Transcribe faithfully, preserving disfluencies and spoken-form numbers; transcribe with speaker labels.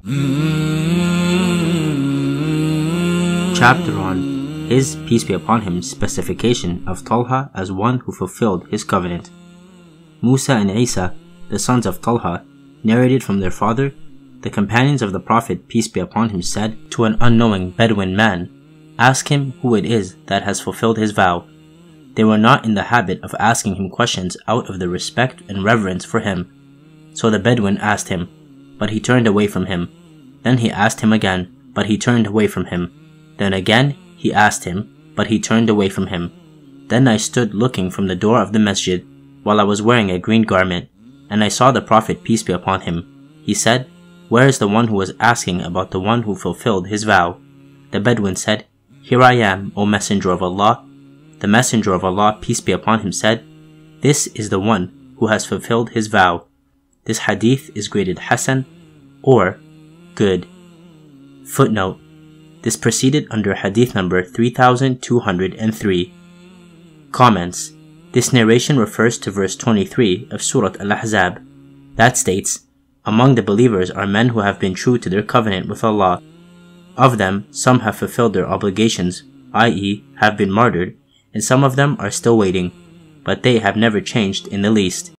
Speaker 1: Chapter on his, peace be upon him, specification of Talha as one who fulfilled his covenant. Musa and Isa, the sons of Talha, narrated from their father, the companions of the Prophet, peace be upon him, said to an unknowing Bedouin man, "Ask him who it is that has fulfilled his vow." They were not in the habit of asking him questions out of the respect and reverence for him. So the Bedouin asked him, but he turned away from him. Then he asked him again, but he turned away from him. Then again he asked him, but he turned away from him. Then I stood looking from the door of the masjid, while I was wearing a green garment, and I saw the Prophet, peace be upon him. He said, "Where is the one who was asking about the one who fulfilled his vow?" The Bedouin said, "Here I am, O Messenger of Allah." The Messenger of Allah, peace be upon him, said, "This is the one who has fulfilled his vow." This hadith is graded Hasan or good. Footnote: this proceeded under hadith number three thousand two hundred three. Comments: this narration refers to verse twenty-three of Surah Al-Ahzab. That states, "Among the believers are men who have been true to their covenant with Allah. Of them, some have fulfilled their obligations, that is, have been martyred, and some of them are still waiting, but they have never changed in the least."